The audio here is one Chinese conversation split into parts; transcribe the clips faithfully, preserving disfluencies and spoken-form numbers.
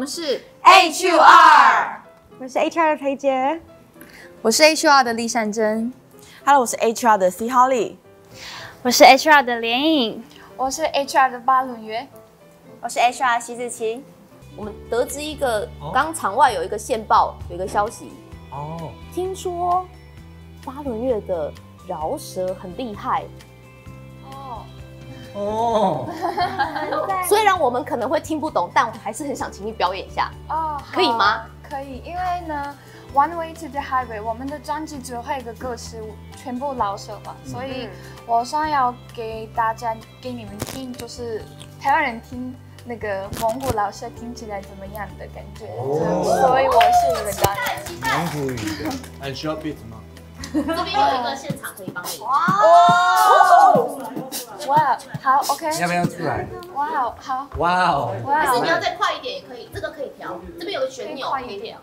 们是 H R， 我是 H R 的裴杰， 我是 H R 的厉善珍。 Hello， 我是 H R 的 C Holly， 我是 H R 的连颖， 我是 H R 的巴伦月， 我是 H R 徐子琪。我们得知一个，刚场外有一个线报，有一个消息哦，听说巴伦月的饶舌很厉害哦哦，虽然我们可能会听不懂，但我还是很想请你表演一下哦，可以吗？ 可以，因为呢 ，One Way to the Highway 我们的专辑最后一个歌词全部饶舌嘛，嗯、所以我想要给大家给你们听，就是台湾人听。那个蒙古老师听起来怎么样的感觉？哦、所以我是一个当然。 蒙古语的，那需要 beat 吗？ 这边有一个现场可以帮你。哇哦！哇，好 ，OK。 你要不要出来？ 哇哦，好。 哇哦！ 哇！但是你要再快一点也可以，这个可以调，这边有个旋钮可以调。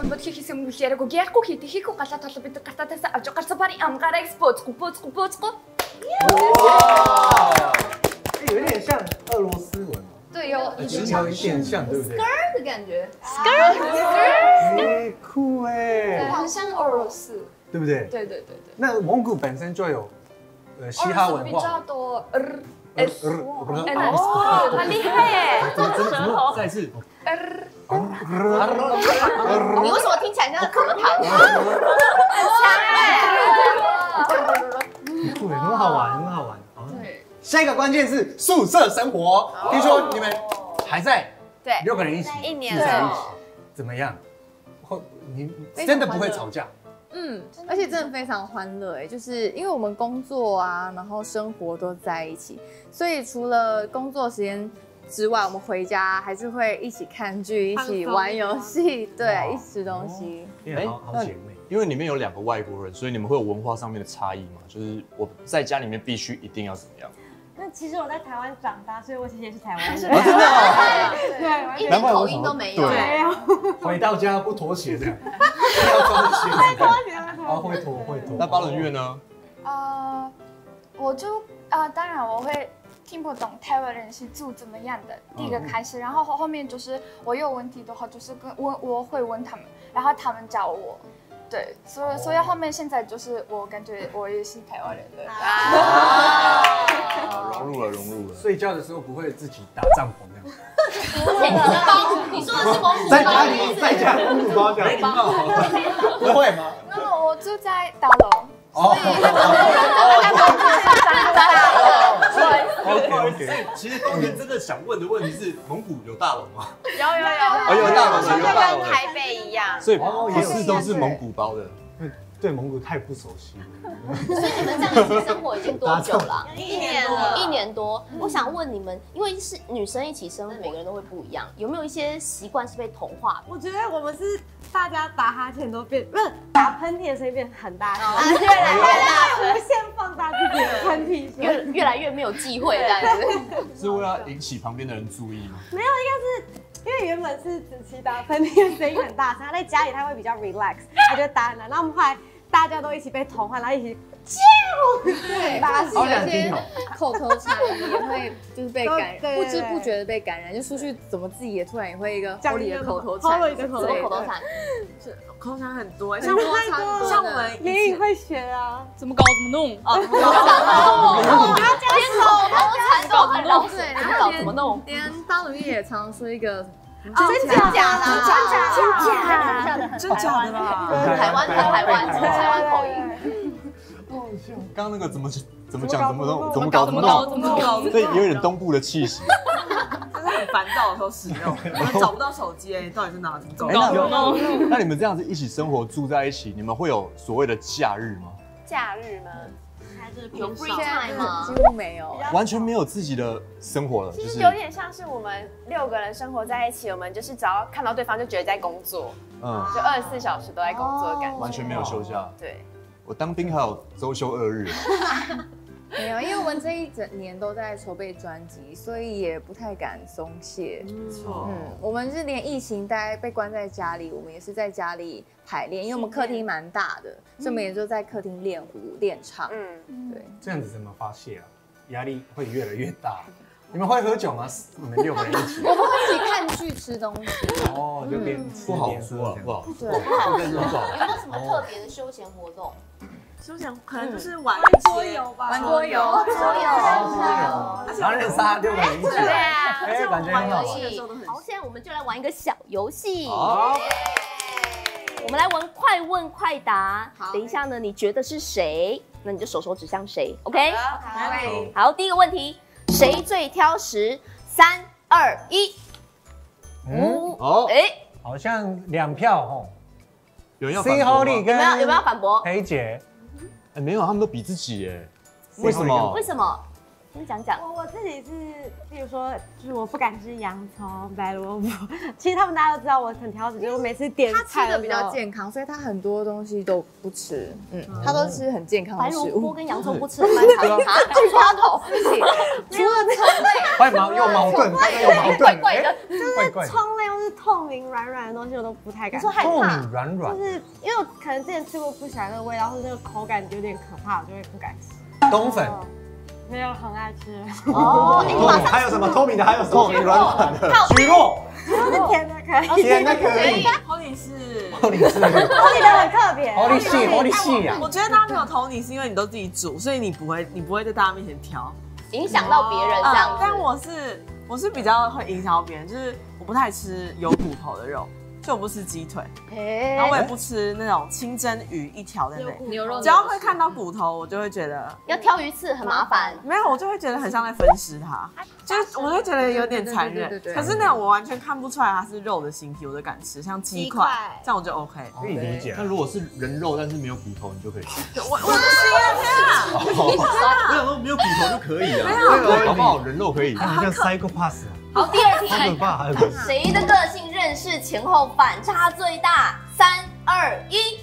哇！有一点像俄罗斯文。 对，有有一点像，对不对 ？skr 的感觉 ，skr， 酷哎， 很像俄罗斯， 对不对？ 对对对对。 那蒙古本身就有呃嘻哈文化， 比较多，呃呃呃，很厉害耶！ 怎么怎么再次？ 你为什么听起来像可弹？很强哎！对，很好玩，很好玩。对。下一个关键是宿舍生活，听说你们还在对六个人一起一年住在一起，怎么样？后你真的不会吵架？ 嗯，而且真的非常欢乐哎，就是因为我们工作啊，然后生活都在一起，所以除了工作时间之外，我们回家还是会一起看剧，一起玩游戏，对，一起吃东西。 哎，好好姐妹。 因为里面有两个外国人，所以你们会有文化上面的差异吗？就是我在家里面必须一定要怎么样？ 那其实我在台湾长大，所以我其实也是台湾人。 真的哦， 对， 一点口音都没有。 没有。 回到家不脱鞋这样，要穿鞋子。会脱鞋，啊，会脱会脱。 那巴伦月呢？ 呃，我就啊，当然我会听不懂台湾人是住怎么样的，第一个开始，然后后后面就是我有问题的话，就是跟我我会问他们，然后他们教我。对，所以所以后面现在就是我感觉我也是台湾人了， 啊，融入了融入了。 睡觉的时候不会自己打帐篷这样？ 你说的是蒙古包？ 在家里在家蒙古包这样？不会吗？ 那我住在大楼，所以 OK OK。其实东元真的想问的问题是，蒙古有大楼吗？ 有有有， 哦有大楼的，有大楼的。 跟台北一样， 所以不是都是蒙古包的。 对蒙古太不熟悉了。 所以你们这样一起生活已经多久了？ 一年了， 一年多。我想问你们，因为是女生一起生活，每个人都会不一样，有没有一些习惯是被同化的？ 我觉得我们是大家打哈欠都变，不是打喷嚏的声音变很大声，越来越大声，无限放大自己的喷嚏声， 越越来越没有忌讳这样子。 是为了引起旁边的人注意吗？ 没有，应该是。因为原本是子琪打喷嚏的声音很大声，他在家里他会比较 relax， 他就打很难。然后我们后来大家都一起被同化，然后一起叫， 对，大家是有一些口头禅也会就是被感染，不知不觉的被感染，就出去怎么自己也突然也会一个 Holly 的口头禅， Holly 的口头禅， 口头禅很多， 像像像我们连颖会学啊， 怎么搞怎么弄啊，怎么搞怎么弄，连口头禅都很老实，怎么搞怎么弄， 连巴伦月也常说一个。 真假假啦，真假真假真假的啦， 台湾台湾台湾口音。 刚刚那个怎么怎么讲怎么弄怎么搞怎么弄怎么搞， 对，有点东部的气息。 就是很烦躁的时候使用，我找不到手机哎，到底是哪怎么搞怎么弄？那你们这样子一起生活住在一起，你们会有所谓的假日吗？ 假日吗？ 有 free time 吗？ 几乎没有， 完全没有自己的生活了。 其实有点像是我们六个人生活在一起，我们就是只要看到对方就觉得在工作，嗯，就二十四小时都在工作的感觉， 完全没有休假。 对， 我当兵还有周休二日。 没有，因为我们这一整年都在筹备专辑，所以也不太敢松懈。嗯，嗯，我们是连疫情待被关在家里，我们也是在家里排练，因为我们客厅蛮大的，所以我们也就在客厅练舞、练唱。嗯，对。 这样子怎么发泄啊？压力会越来越大。 你们会喝酒吗？你们六个人一起？ 我们会一起看剧、吃东西。 哦，就边不好说啊，不好。 对，不好说。有没有什么特别的休闲活动？ 休闲可能就是玩桌游吧， 玩桌游， 桌游， 狼人杀六个人一起。 对啊， 哎，感觉很好玩。 好，现在我们就来玩一个小游戏。 好， 我们来玩快问快答。等一下呢，你觉得是谁？那你就手手指向谁 ，OK？ 好，第一个问题，谁最挑食？三二一， 嗯， 哦， 哎， 好像两票哦。 有人要 C 反驳 Holy 吗？ 跟有没有有没有反驳？ 黑姐， 哎，没有，他们都比自己耶。为什么为？什么？先讲讲。 我我自己是，例如说，就是我不敢吃洋葱、白萝卜。其实他们大家都知道我很挑食，就是我每次点他吃菜的比较健康，所以他很多东西都不吃。嗯，他都吃很健康的白食物。 萝卜跟洋葱不吃，蛮长啊，去花头，对不起，除了葱类， 会矛有矛盾，刚刚有矛盾， 怪怪的哎，怪怪的。 葱类或是透明软软的东西，我都不太敢吃。 你说害透怕？ 明软软就，是因为我可能之前吃过不喜欢那个味道，或者那个口感有点可怕，我就会不敢吃。 冬粉。 没有很爱吃， 哦，你马上还有什么透明的？还有什么？ 透明软软的。 菊络， 是甜的可以， 甜的可以。 Holy 是， Holy 是 ，Holy 的很特别 Holy 细，Holy 细啊。 我觉得大家没有投你，是因为你都自己煮，所以你不会，你不会在大家面前挑。 影响到别人这样子。 但我是我是比较会影响到别人，就是我不太吃有骨头的肉。 就我不吃鸡腿，然后我也不吃那种清蒸鱼一条的那种牛肉， 只要会看到骨头，我就会觉得要挑鱼刺很麻烦。 没有，我就会觉得很像在分尸它，就是我会觉得有点残忍。可是那种我完全看不出来它是肉的形体，我就敢吃，像鸡块，这样我就 OK。 可以理解。 那如果是人肉但是没有骨头，你就可以吃。 我我不行啊！ 我想说没有骨头就可以啊，对，搞不好人肉可以。 好像 Psycho-Pass。 好，第二题， 好可怕，还有谁的个性认识前后反差最大？三二一，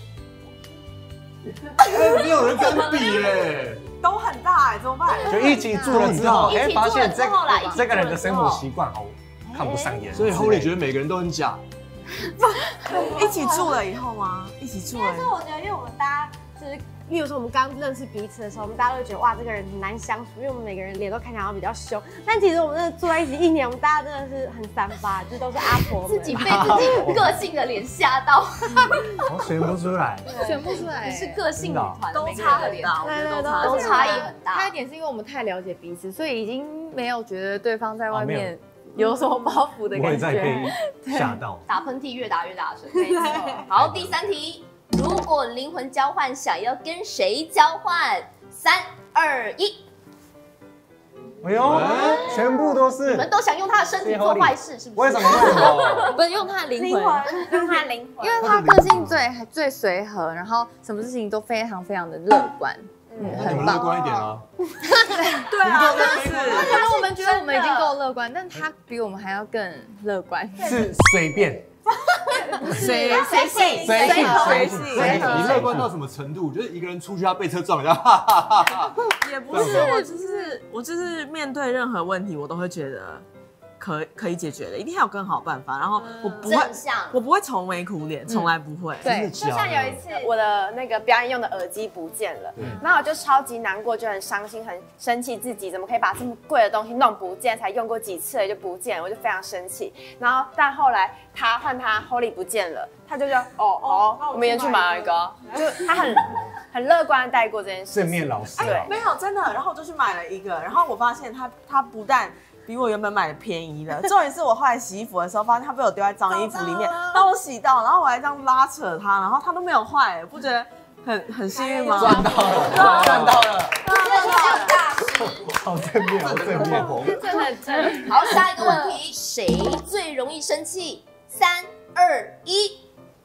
没有人跟比耶， 都很大哎，怎么办？ 就一起住了之后，哎，发现这个这个人的生活习惯哦，看不上眼， 所以 Holy 觉得每个人都很假。 一起住了以后吗？一起住了。 但是我觉得，因为我们大家就是，例如说我们刚认识彼此的时候，我们大家都觉得哇，这个人很难相处，因为我们每个人脸都看起来比较凶。但其实我们真的住在一起一年，我们大家真的是很三八，就都是阿婆们。 自己被自己个性的脸吓到， 我选不出来， 选不出来， 是个性女团， 都差很大，我觉得都差都差异很大。 还有一点是因为我们太了解彼此，所以已经没有觉得对方在外面有什么包袱的感觉， 不会再被吓到。 打喷嚏越打越大声。没错。好，第三题，如果灵魂交换，想要跟谁交换？三二一。 哎呦，全部都是。 你们都想用他的身体做坏事，是不是？ 为什么？为什么？ 不是用他的灵魂， 用他的灵魂， 因为他个性最最随和，然后什么事情都非常非常的乐观。嗯，很棒。 乐观一点啊。 对啊，真的是。 可能我们觉得我们已经够乐观，但他比我们还要更乐观。 是随便。 随随性， 随性，随性， 随性。你乐观到什么程度？就是一个人出去，他被车撞，然后哈哈哈哈。 也不是，我就是我就是面对任何问题，我都会觉得可可以解决的，一定还有更好办法。然后我不会，我不会愁眉苦脸，从来不会。 对，就像有一次我的那个表演用的耳机不见了，然后我就超级难过，就很伤心，很生气自己怎么可以把这么贵的东西弄不见，才用过几次了就不见了，我就非常生气。然后但后来他换他 Holy 不见了，他就说哦哦，我明天去买一个，就他很很乐观的带过这件事。 正面老师， 对，没有真的。然后我就去买了一个，然后我发现他他不但比我原本买的便宜了，重点是我后来洗衣服的时候，发现它被我丢在脏衣服里面，让我洗到，然后我还这样拉扯它，然后它都没有坏，不觉得很很幸运吗？ 赚到了，赚到了， 真的是大师， 好正面，好正面， 真的真。好，下一个问题，谁最容易生气？三二一。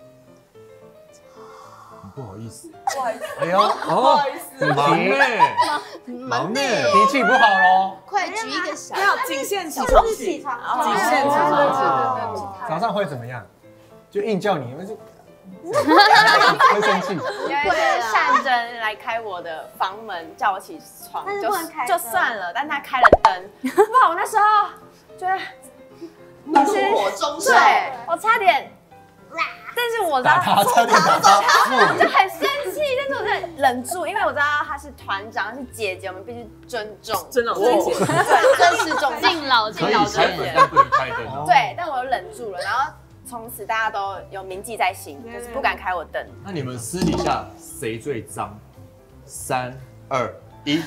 不好意思， 不好意思， 哎呦， 不好意思， 忙呢，忙呢， 脾气不好喽。 快举一个小， 没有仅限起床气， 起床， 仅限起床气。 早上会怎么样？就硬叫你，就会生气。 有一次善珍来开我的房门，叫我起床，就就算了，但他开了灯，哇！我那时候觉得怒火中烧， 对我差点。但是我打他，差点打他， 就很生气，就但是我在忍住，因为我知道他是团长，是姐姐，我们必须尊重， 尊重姐姐，对，尊师重道， 敬老敬可以老开门，但不能开灯哦。 对，但我忍住了，然后从此大家都有铭记在心，就是不敢开我灯。 那你们私底下谁最脏？三二一，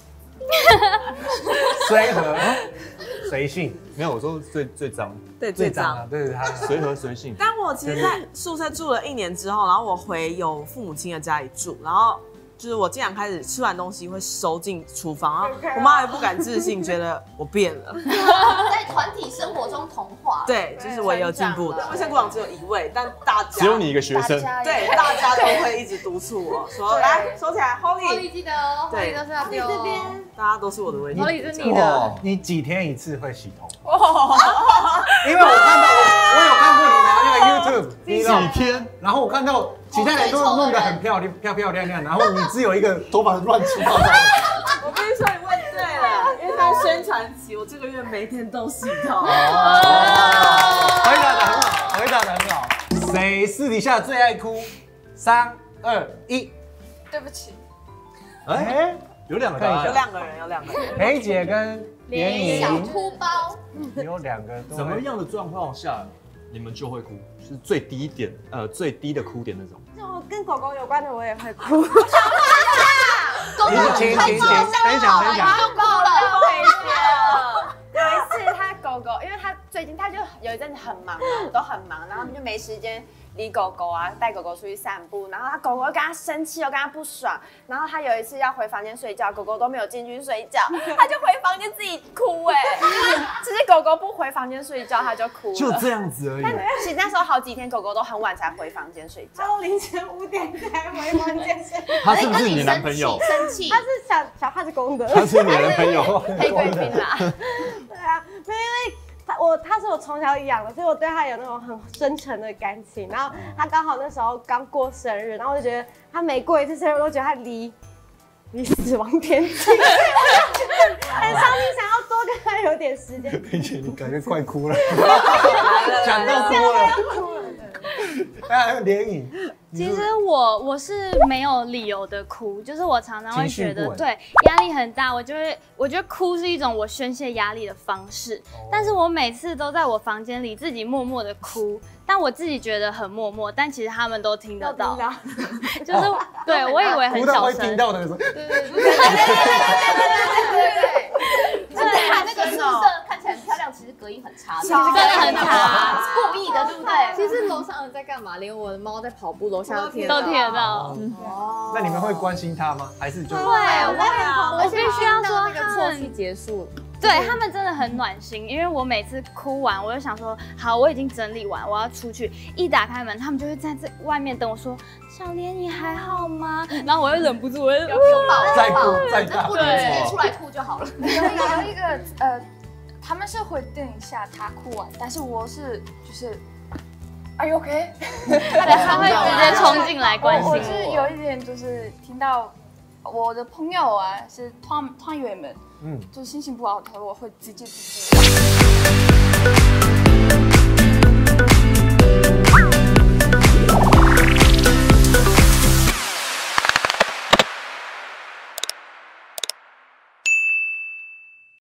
随和随性， 没有，我说最最脏， 对，最脏啊，对他随和随性。 但我其实，在宿舍住了一年之后，然后我回有父母亲的家里住，然后就是我竟然开始吃完东西会收进厨房，然后我妈也不敢置信，觉得我变了。 在团体生活中同化。 对，就是我也有进步的。因为现在股长只有一位，但大家只有你一个学生， 对，大家都会一直督促我说，来收起来 ，Holly， 记得哦，Holly 都是要丢这边， 大家都是我的问题。 Holly 是你的， 你几天一次会洗头？因为我看到我有看过你的那个 YouTube， 你几天， 然后我看到其他人都弄得很漂亮、漂漂亮亮，然后你只有一个头发乱七八糟。 我跟你说，你问对了，因为在宣传期，我这个月每天都洗头。 回答的很好，回答的很好。谁私底下最爱哭？三二一， 对不起， 哎， 有两个， 有两个人，有两个人。 裴姐跟连颖， 小哭包， 有两个。 怎么样的状况下你们就会哭？是最低点，呃，最低的哭点那种。 就跟狗狗有关的我也会哭。 狗狗请请请分享分享。 就够了。 有一次他狗狗，因为他最近他就有一阵子很忙嘛，我都很忙，然后就没时间理狗狗啊，带狗狗出去散步，然后他狗狗跟他生气，又跟他不爽，然后他有一次要回房间睡觉，狗狗都没有进去睡觉，他就回房间自己哭哎，就是狗狗不回房间睡觉，他就哭了， 就这样子而已。 但其实那时候好几天狗狗都很晚才回房间睡觉， 到凌晨五点才回房间睡。 他是不是你的男朋友？ 生气， 他是小小他是公的， 他是你的男朋友？ 黑贵宾啦。 对啊，因为他我他是我从小养的，所以我对他有那种很深沉的感情。然后他刚好那时候刚过生日，然后我就觉得他每过一次生日，我都觉得他离离死亡偏近，很伤心，想要多跟他有点时间。 裴姐，你感觉快哭了，讲到哭了。还有连颖， 其实我我是没有理由的哭，就是我常常会觉得对压力很大，我就会我觉得哭是一种我宣泄压力的方式，哦、但是我每次都在我房间里自己默默的哭，但我自己觉得很默默，但其实他们都听得到，就是、哦、对我以为很小声， 会听到的，对对对对对对对对对。对，那个宿舍看起来很漂亮，其实隔音很差， 其实真的很差， 故意的，对不对？ 其实楼上人在干嘛，连我的猫在跑步，楼下都听都听得到。 那你们会关心它吗？还是就会？我必须要说， 那个啜泣结束。 对他们真的很暖心，因为我每次哭完，我就想说，好，我已经整理完，我要出去。一打开门，他们就会在这外面等我说，小莲你还好吗？然后我又忍不住，我就拥抱， 再哭再大， 不能直接出来哭就好了。 有有一个呃，他们是会等一下他哭完，但是我是就是，Are you okay？ 对，他会直接冲进来关心我。 我是有一点就是听到我的朋友啊，是团团员们。嗯，就心情不好的时候，我会直接直接。